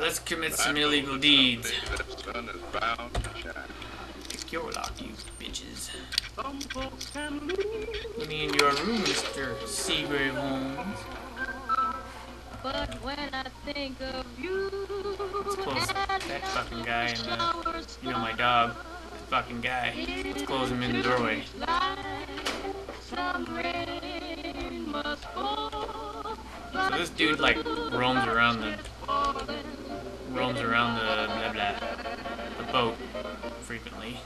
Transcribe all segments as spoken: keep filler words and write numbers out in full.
let's commit some illegal deeds. Pick your lock, you bitches. Let me in your room, Mister Seagrave Holmes. But when I think of you, Let's close that fucking guy and, uh, you know, my dog. Fucking guy. Let's close him in the doorway. So this dude, like, roams around the... roams around the... blah blah... the boat frequently.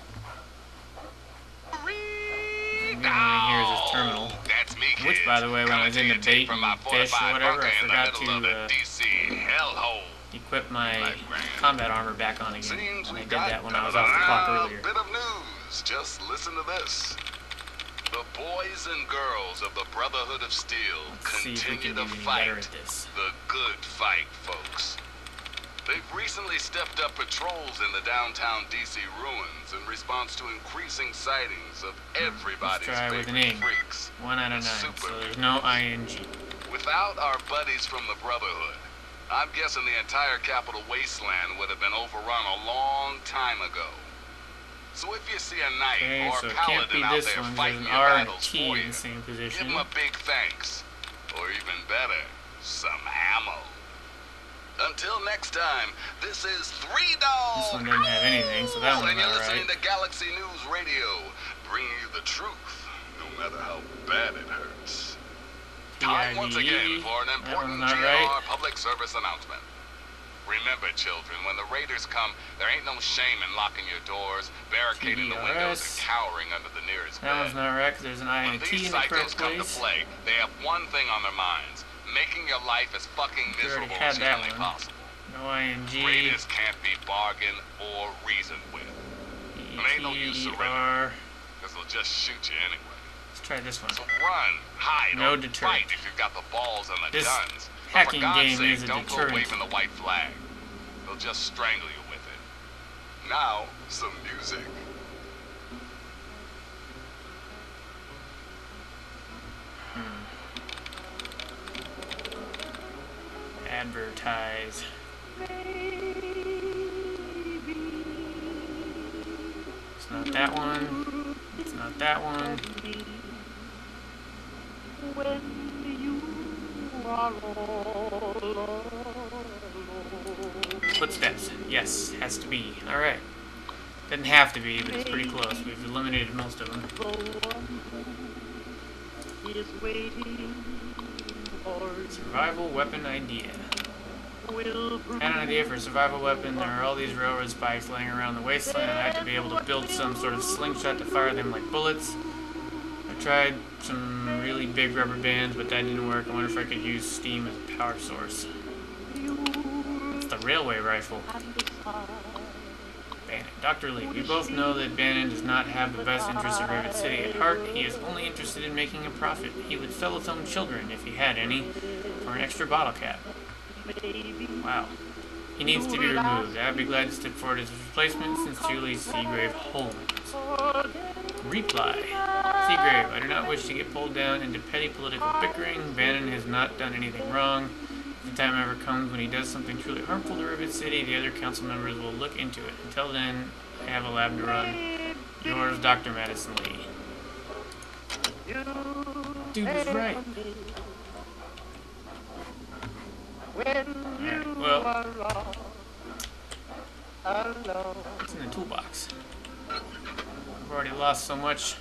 And here is his terminal. Which, by the way, when I was in the bait and fish or whatever, I forgot to uh, equip my combat armor back on again. And I did that when I was off the clock earlier. Bit of news. Just listen to this. The boys and girls of the Brotherhood of Steel continue to fight the good fight, folks. They've recently stepped up patrols in the downtown D C ruins in response to increasing sightings of everybody's Let's try with an favorite ing. freaks. One out of nine, so there's no ing. Without our buddies from the Brotherhood, I'm guessing the entire Capital Wasteland would have been overrun a long time ago. So if you see a knight Okay, or so a it can't be paladin out this there one. There's fighting an your R and a battles T for in you, the same give position. them a big thanks. Or even better, some ammo. Until next time, this is Three Dog. This one doesn't have anything, so that one's And you're not listening right. to Galaxy News Radio, bringing you the truth, no matter how bad it hurts. Time once again for an important G R right. public service announcement. Remember, children, when the raiders come, there ain't no shame in locking your doors, barricading the windows, and cowering under the nearest That bed. one's not right, because there's an I When and a T these in the correct psychos come to place. play, they have one thing on their minds: making your life as fucking We already miserable had as that humanly one. possible. No ing. Raiders can't be bargained or reasoned with. E There ain't no use T E surrendering, R. because they'll just shoot you anyway. Let's try this one. So run, hide, No or deterrent. fight if you've got the balls and the This guns. But hacking for God's game sake, is a don't deterrent. go waving the white flag. They'll just strangle you with it. Now, some music. Hmm. Advertise. It's not that one. It's not that one. Footsteps. Yes, has to be. Alright. Doesn't have to be, but it's pretty close. We've eliminated most of them. Survival weapon idea. Had an idea for a survival weapon. There are all these railroad spikes laying around the wasteland. I had to be able to build some sort of slingshot to fire them like bullets. I tried some really big rubber bands, but that didn't work. I wonder if I could use steam as a power source. It's the railway rifle. Bannon. Doctor Lee, we both know that Bannon does not have the best interests of Rabbit City at heart. He is only interested in making a profit. He would sell his own children, if he had any, for an extra bottle cap. Wow. He needs to be removed. I'd be glad to step forward as his replacement, sincerely, Seagrave Holmes. Reply. Seagrave, I do not wish to get pulled down into petty political bickering. Bannon has not done anything wrong. If the time ever comes when he does something truly harmful to Rivet City, the other council members will look into it. Until then, I have a lab to run. Yours, Doctor Madison Lee. Dude was right. Alright, well, it's in the toolbox. I've already lost so much.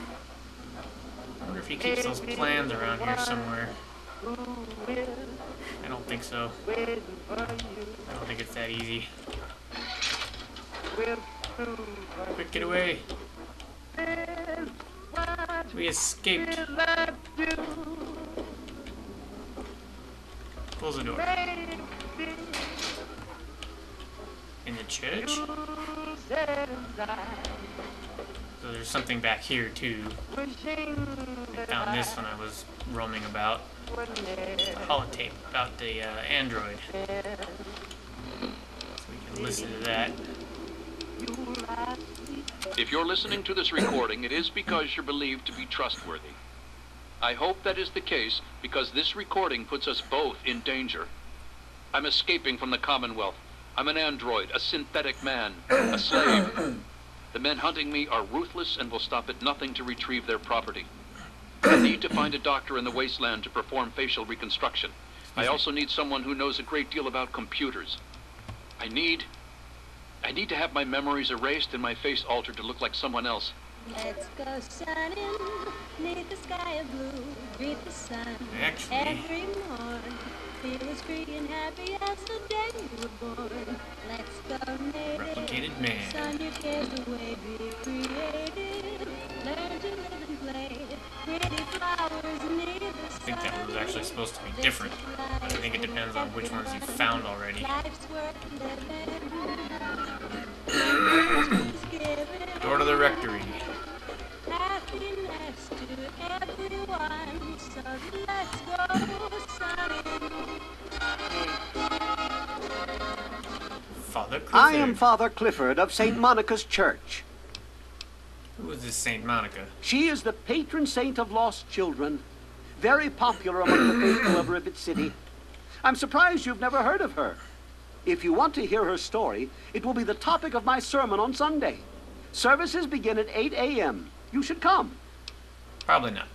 I wonder if he keeps those plans around here somewhere. I don't think so. I don't think it's that easy. Quick, get away! We escaped. Close the door. In the church? So there's something back here too. I found this when I was roaming about. A holotape about the uh, android. So we can listen to that. If you're listening to this recording, it is because you're believed to be trustworthy. I hope that is the case because this recording puts us both in danger. I'm escaping from the Commonwealth, I'm an android, a synthetic man, a slave. The men hunting me are ruthless and will stop at nothing to retrieve their property. I need to find a doctor in the wasteland to perform facial reconstruction. I also need someone who knows a great deal about computers. I need... I need to have my memories erased and my face altered to look like someone else. Let's go sunning neath the sky of blue. Greet the sun Actually, every morn. Feel as free and happy as the day you were born. Let's go native. replicated man. Sun your cares away, be creative. Learn to live and play. Pretty flowers neath the sun. I think that one was actually supposed to be different, but I think it depends on which ones you found already. Life's worth living. Door to the rectory. Happiness to everyone, so let's go sunning. Father Clifford. I am Father Clifford of Saint Monica's Church. Who is this Saint Monica? She is the patron saint of lost children, very popular among the faithful of Rivet City. I'm surprised you've never heard of her. If you want to hear her story, it will be the topic of my sermon on Sunday. Services begin at eight A M You should come. Probably not.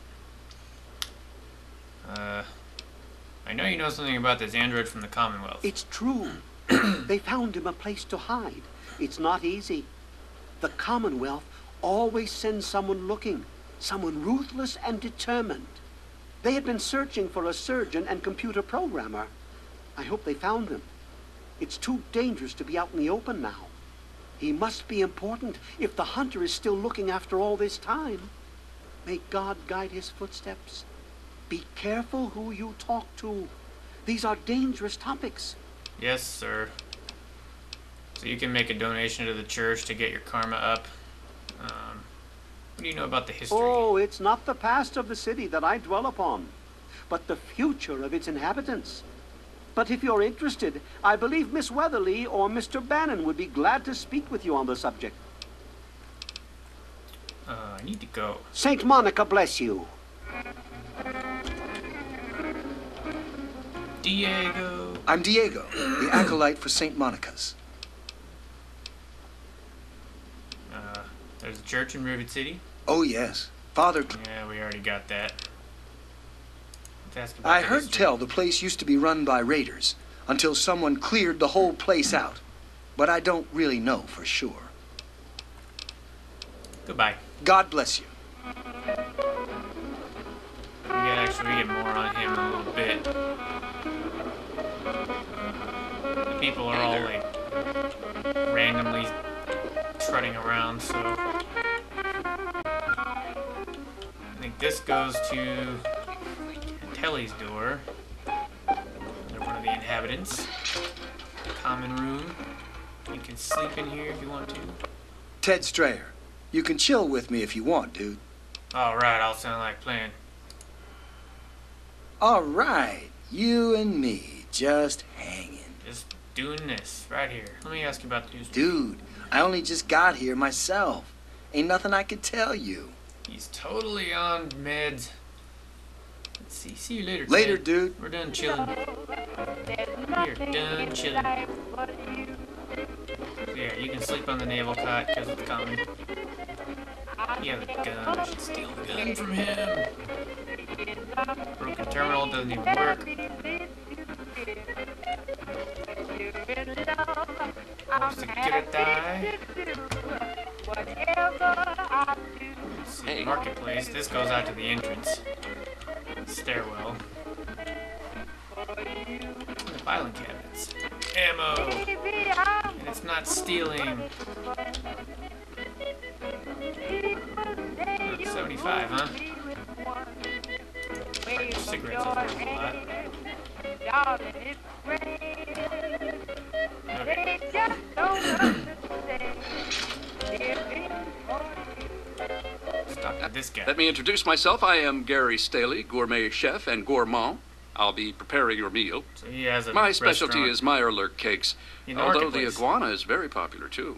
Uh, I know you know something about this android from the Commonwealth. It's true. They found him a place to hide. It's not easy. The Commonwealth always sends someone looking, someone ruthless and determined. They had been searching for a surgeon and computer programmer. I hope they found him. It's too dangerous to be out in the open now. He must be important if the hunter is still looking after all this time. May God guide his footsteps. Be careful who you talk to. These are dangerous topics. Yes, sir. So you can make a donation to the church to get your karma up. Um, what do you know about the history? Oh, it's not the past of the city that I dwell upon, but the future of its inhabitants. But if you're interested, I believe Miss Weatherly or Mister Bannon would be glad to speak with you on the subject. Uh, I need to go. Saint Monica bless you. Diego. I'm Diego, the acolyte for Saint Monica's. Uh, there's a church in Rivet City. Oh, yes. Father... Yeah, we already got that. Let's ask about I the heard history. tell the place used to be run by raiders until someone cleared the whole place out. But I don't really know for sure. Goodbye. God bless you. We can actually get more on him in a little bit. The people are all like randomly trotting around, so I think this goes to Telly's door. Another one of the inhabitants. Common room. You can sleep in here if you want to. Ted Strayer, you can chill with me if you want, dude. Alright, I'll sound like playing. All right, you and me, just hanging. Just doing this right here. Let me ask you about the news. Dude, I only just got here myself. Ain't nothing I could tell you. He's totally on meds. Let's see. See you later, Later, Ted. dude. We're done chilling. We're done chilling. Yeah, you can sleep on the naval cot because it's common. You have a gun. I should steal the gun from him. Broken terminal doesn't even work. Security. Let's see, Hey. marketplace. This goes out to the entrance. Stairwell. The filing cabinets. Ammo. And it's not stealing. Oh, seventy-five, huh? Cigarettes is worth a lot. Okay. Stop at this guy. Let me introduce myself. I am Gary Staley, gourmet chef and gourmand. I'll be preparing your meal. So he has a My specialty restaurant is Meyerlurk cakes, in the although the marketplace. iguana is very popular too.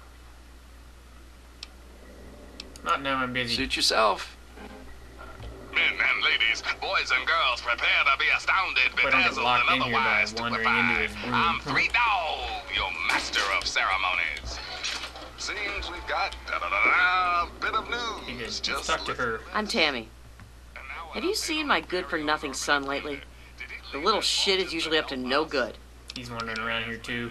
Not now, I'm busy. Suit yourself. Men and ladies, boys and girls, prepare to be astounded, But I don't get bedazzled, locked and in here by otherwise wandering into stupefied. his room. I'm Three Dog, your master of ceremonies. Seems we've got da-da-da-da, a bit of He did. news. Let's talk to her. I'm Tammy. Have you seen my good-for-nothing son lately? The little shit is usually up to no good. He's wandering around here too.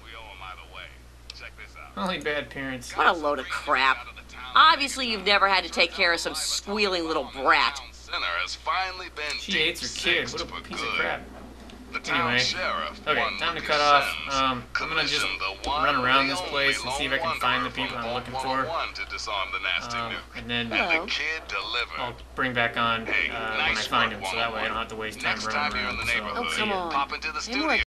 Only bad parents. What a load of crap. Obviously, you've never had to take care of some squealing little brat. She hates her kid. What a piece of crap. The town Anyway, sheriff okay, won time to with cut his off. sins. Um, I'm gonna just Commissioned the one, run around the this place only and see if I can lone find the wanderer people I'm from looking Vault for. one oh one to disarm the nasty Um, nuke. and then And Hello. the kid delivered. I'll bring back on uh, Hey, when I nice find work, him, so that way I don't have to waste time Next running time you're in around. the So, neighborhood, Oh, come on. pop into the Any more studio.